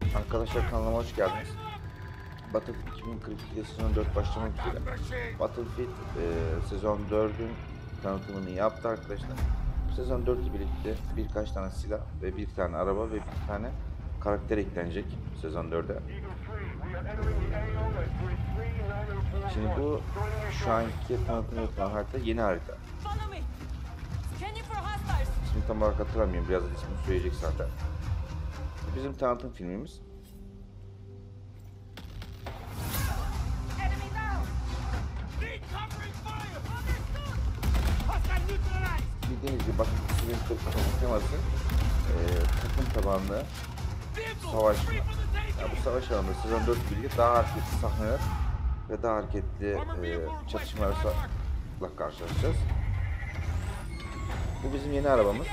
Arkadaşlar kanalıma hoş geldiniz. Battlefield 2042'de sezon 4 başlamak üzere. Battlefield sezon 4'ün tanıtımını yaptı arkadaşlar. Sezon 4 ile birlikte birkaç tane silah ve bir tane araba ve bir tane karakter eklenecek sezon 4'e. Şimdi bu şu anki tanıtım yapılan harita yeni harita. İsmini tam olarak hatırlamıyorum. Birazdan ismini söyleyecek zaten. Bizim tanıtım filmimiz. Bildiğiniz gibi Battlefield 2042 teması takım tabanlı savaş. Yani bu savaş alanında sezon 4 birlikte daha hareketli sahneler ve daha hareketli çatışmalarla karşılaşacağız. Bu bizim yeni arabamız.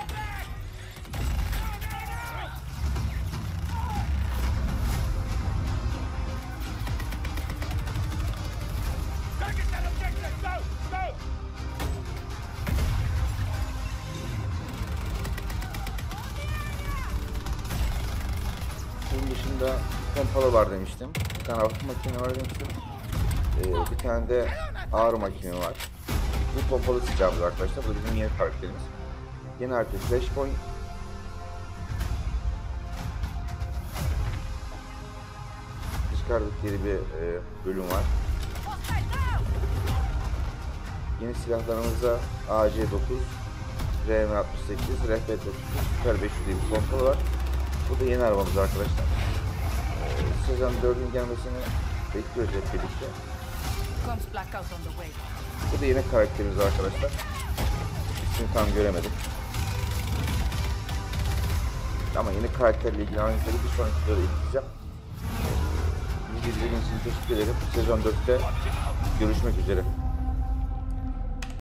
Bunun dışında pompalı var demiştim. Bir tane hafif makine var demiştim. Bir tane de ağır makine var. Bu pompalı silahımız arkadaşlar. Bu bizim yeni karakterimiz. Yeni harita Flashpoint. Çıkardıkları bir bölüm var. Yeni silahlarımızda AC-9, RM-68, RF-9, Super 500 diye bir pompalı var. Bu da yeni arabamız arkadaşlar. Sezon 4'ün gelmesini bekliyoruz hep birlikte. Bu da yeni karakterimiz arkadaşlar. İsmini tam göremedim. Ama yeni karakterle ilgili ayrıntıları bir sonraki videoda ekleyeceğim. İzlediğiniz için teşekkür ederim. Sezon 4'te görüşmek üzere.